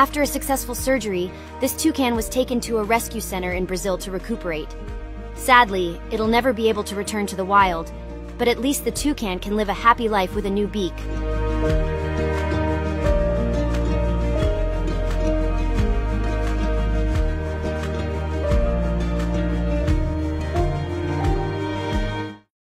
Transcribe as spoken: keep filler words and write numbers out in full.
After a successful surgery, this toucan was taken to a rescue center in Brazil to recuperate. Sadly, it'll never be able to return to the wild, but at least the toucan can live a happy life with a new beak.